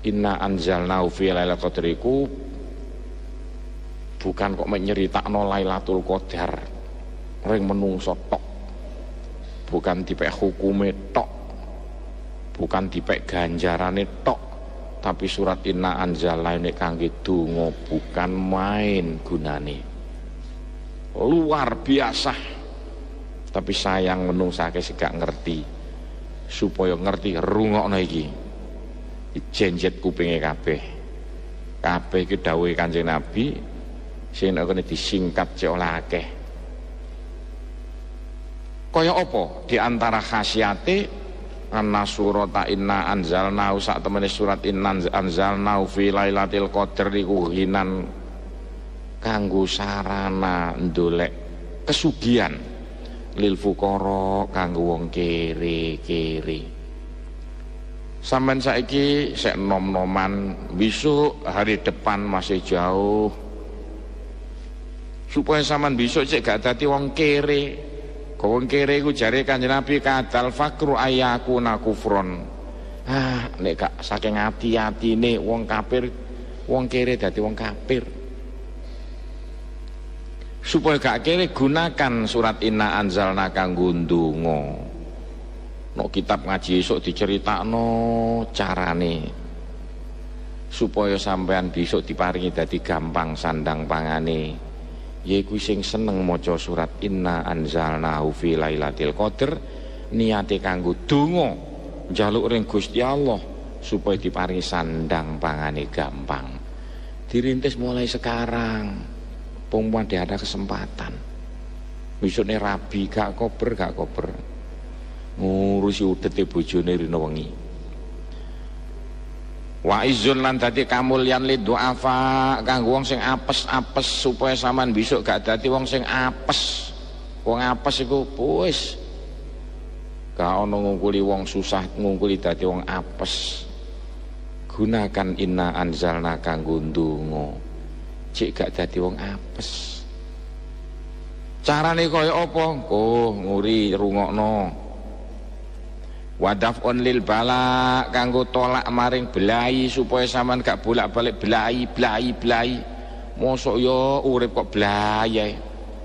Inna anzalnahu fi lailatul qadr iku bukan kok nyeritakno Lailatul Qadar ring menungso tok, bukan dipek hukume tok, bukan dipek ganjarane tok, tapi surat Inna anzalnahu nek kangge donga bukan main gunane, luar biasa. Tapi sayang menungsake sing gak ngerti, supaya ngerti rungokno iki jenjet kupinge kabeh. Kabeh iki dawuhe Kanjeng Nabi sing nek disingkat cek oleh akeh. Kaya apa di antara khasiate anna surata inna anzalnahu sak temene surat inna anzalnahu fi lailatul qadr iku hinan kanggo sarana ndolek kesugihan lil fuqara kanggo wong kere-kere. Sampeyan saiki sek nom-noman, besok hari depan masih jauh. Supaya sampean besok cek gak dadi wong kere. Wong kere iku jare Kanjeng Nabi kadal fakru ayakuna kufron. Nek gak saking ati-atine wong kafir, wong kere dadi wong kafir. Supaya gak kere gunakan surat Inna anzalna kanggo ndonga. No kitab ngaji esuk diceritakno carane supaya sampean besok diparingi dadi gampang sandang pangane, yaiku sing seneng maca surat Inna anzalnahu fi lailatul qadr niate kanggo donga njaluk ring Gusti Allah supaya diparingi sandang pangane gampang. Dirintis mulai sekarang, pengumuman ada kesempatan. Besoknya rabi gak kober ngurusi udete bojone rino wengi. Wa izzun lan dadi kamulyan lid du'afa kanggo wong sing apes-apes supaya sampean besok gak dadi wong sing apes. Wong apes iku wis gak ono ngungkuli wong susah, ngungkuli dadi wong apes. Gunakan Inna anzalna kanggo ndonga cek gak dadi wong apes. Carane kaya apa? Nguri rungokno. Wadaf'un lil bala kanggo tolak maring belai supaya sampean gak bolak-balik belai. Mosok yo urip kok belai.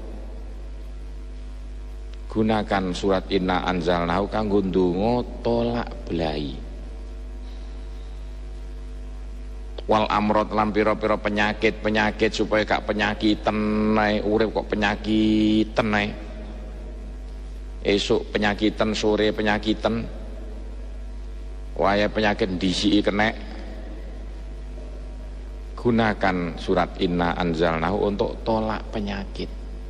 Gunakan surat Inna anzalnahu kanggo ndonga tolak belai. Wal amrot lan pira-pira penyakit supaya gak penyakiten ae, urip kok penyakiten ae. Esuk penyakiten, sore penyakiten, waya penyakit disiki kenek. Gunakan surat Inna anzalnahu untuk tolak penyakit.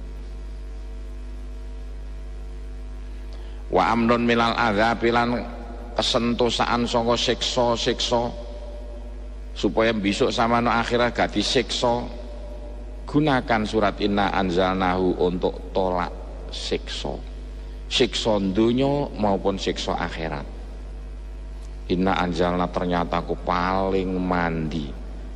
Wa amnun milal adzabilan kesentosaan saka siksa supaya besok sama no akhirat gak disiksa. Gunakan surat Inna anzalnahu untuk tolak siksa dunya maupun siksa akhirat. Inna anzalna ternyata aku paling mandi.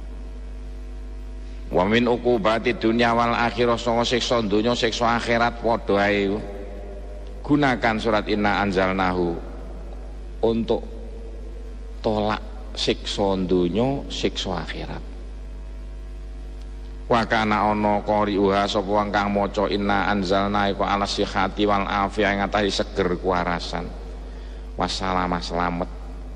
Wa min uqubati dunya wal akhirah sanga siksa dunya siksa akhirat padha ae. Gunakan surat Inna anzalnahu untuk tolak siksa dunya siksa akhirat. Wa kana ana qari'uha sapa wong kang maca Inna anzalna iku ala sihhati wal afiyah ing atase seger kuwarasan. Wassalamah selamat.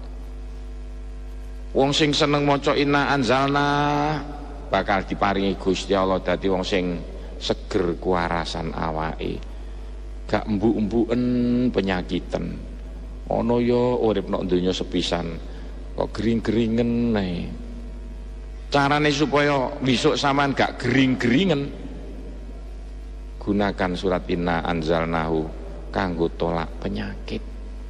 Wong sing seneng maca Inna anzalna bakal diparingi Gusti Allah dadi wong sing seger kuwarasan awake. Gak embuk-embuken penyakiten. Ana ya urip nek donya sepisan kok gering-geringen ae. Carane supaya besok sampean gak gering-geringen, gunakan surat Inna anzalnahu kanggo tolak penyakit.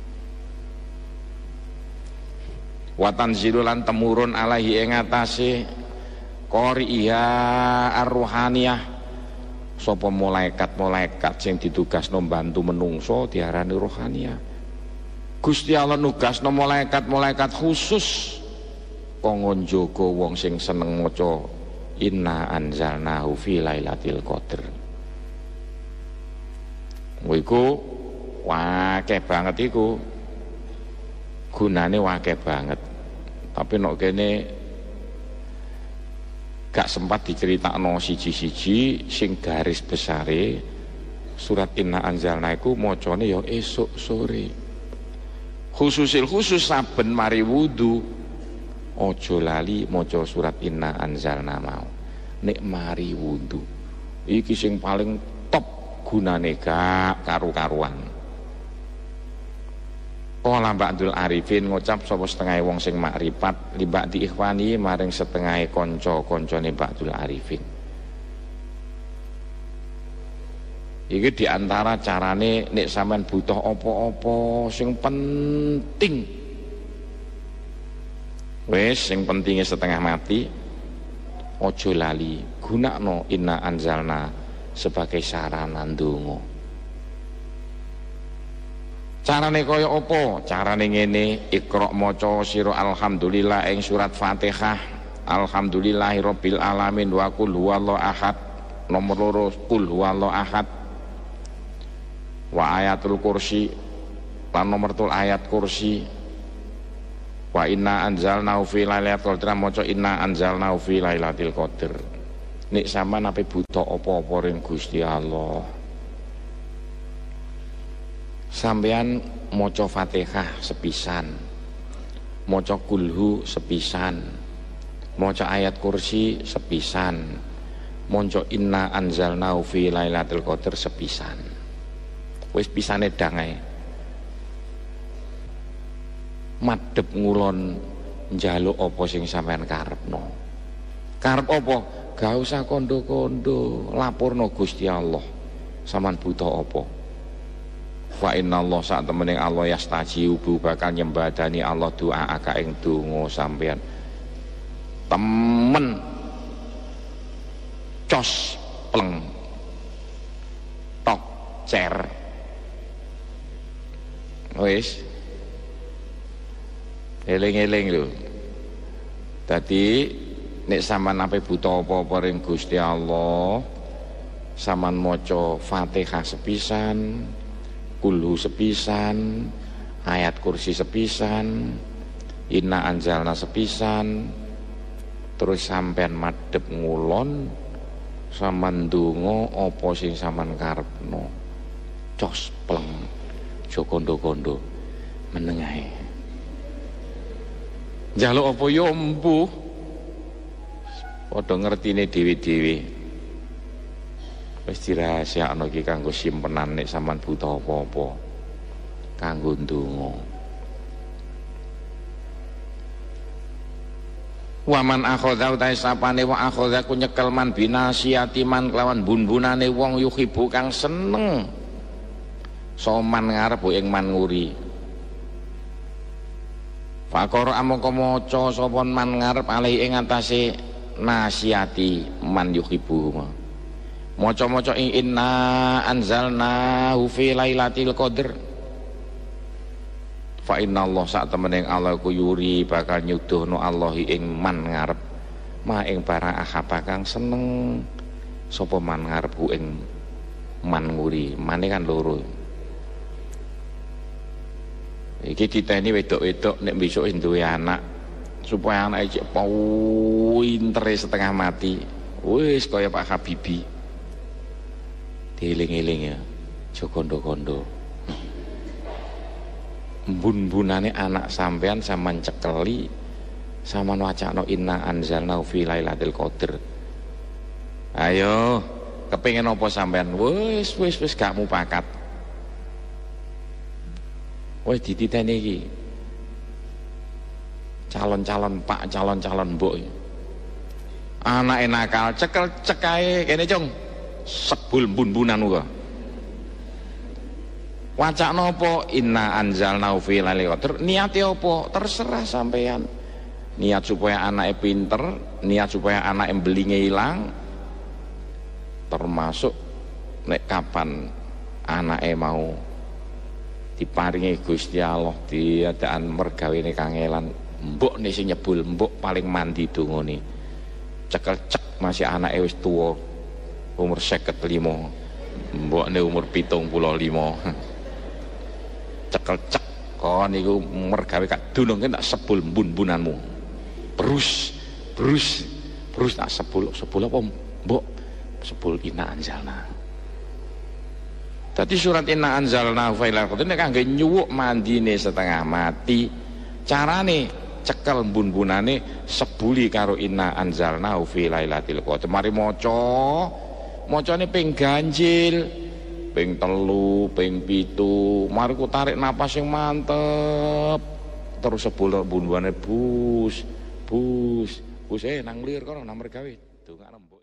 Wa tanzilulan temurun alaihi ing atase qari'iha ar-ruhaniyah sapa malaikat-malaikat sing ditugasno mbantu menungso diarani rohaniyah. Gusti Allah nugasno malaikat-malaikat khusus kanggo njaga wong sing seneng maca Inna anzalnahu fi lailatul qadr. Iku wakeh banget iku. Gunane wakeh banget. Tapi nek kene gak sempat diceritakno siji-siji sing garis besare surat Inna Anzalna iku macane ya esuk sore. Khusus saben mari wudu aja lali maca surat Inna Anzalna mau. Nek mari wudu iki sing paling top gunane gak karu-karuan. Kala Mbak Abdul Arifin ngucap sapa setengah wong sing makrifat libak di ikhwani maring setengah kanca-kancane Mbak Abdul Arifin. Iki diantara carane nek sampean butuh apa-apa sing penting. Wis sing pentinge setengah mati aja lali gunakno Inna Anzalna sebagai sarana ndonga. Carane kaya apa? Carane ngene, Iqra maca sira alhamdulillah ing surat Fatihah. Alhamdulillahirabbil alamin wa qul huwallahu ahad. Nomor 2 qul huwallahu ahad. Wa ayatul kursi. Lan nomor 3 ayat kursi. Wa inna anzalnahu fi lailatul qadr maca inna anzalnahu fi lailatul qadr. Nek sampean ape buta apa-apa ring Gusti Allah. Sampean maca Fatihah sepisan, maca kulhu sepisan, maca ayat kursi sepisan, maca inna anzalnahu fi lailatul qadr sepisan. Wis pisane dang ae. Madhep ngulon njaluk apa sing sampean karepno. Karep apa? Gak usah kondo-kondo, laporno Gusti Allah. Sampean butuh apa? Wa inna Allah saat temening Allah yastajibu bakal nyembadani Allah doa aka ing donga sampean temen cos pleng tok cer wis eling-eling lho. Dadi nek sampean ape buta apa-apa ring Gusti Allah sampean maca Fatihah sepisan, kulhu sepisan, ayat kursi sepisan, inna anzalna sepisan, terus sampean madhep ngulon sampean ndonga apa sing sampean karepno cos pleng aja kondo-kondo meneng ae njaluk apa yo empuh padha ngertine dhewe-dhewe. Wis dirahasiakno iki kanggo simpenan nek sampean butuh apa-apa kanggo ndonga. Waman akhadha utahe sapane wa akhadha ku nyekel man binasiyati man kelawan bun-bunane wong yuhibu kang seneng soman ngarep ing man nguri. Fakor amangka maca sapa man ngarep alih ing atase nasiyati man yuhibu. Maca-maca inna anzalnahu fi lailatul qadr. Fa inna Allah sak temening Allah ku yuri bakal nyuduhno Allah ing man ngarep ma ing barang ahaba kang seneng sapa man ngarep ku ing man nguri. Mane kan loro. Iki diteni wedok-wedok nek besok duwe anak supaya anake cek pintere setengah mati. Wis kaya Pak Habibie. Dieling-eling ya, aja kondo-kondo. Bun-bunane anak sampean sampean cekeli, sampean wacana inna anzalnahu fi lailatul qadr. Ayo, kepengin apa sampean? Wis gak mupakat. Wis dititeni iki. Calon-calon pak, calon-calon mbok. Anake nakal, cekel cekae kene, Cung. Sebul bun-bunan uga. Wacana apa? Inna anzalnahu fi lailatul qadr. Niate apa? Terserah sampean. Niat supaya anake pinter, niat supaya anake belinge ilang. Termasuk nek kapan anake mau diparingi Gusti Allah diadaan mergawene kangelan, mbok nek sing nyebul mbok paling mandi dongane. Cekel cek masih anake wis tuwa. Umur 55, mbokne umur 75. Cekel cek kon niku mergawe kak dunung tak sebul bun-bunanmu. Brus tak sebul apa mbok sebul inna anzalna. Dadi surat inna anzalna fi lailatul qadar nek kangge nyuwuk mandine setengah mati, carane cekel bun-bunane sebuli karo inna anzalna fi lailatul qadar. Mari macane ping ganjil, ping 3, ping 7, mari ku tarik napas yang mantep. Terus sebul bun-bunane bus nang lir kono nang mergawe. Dongakno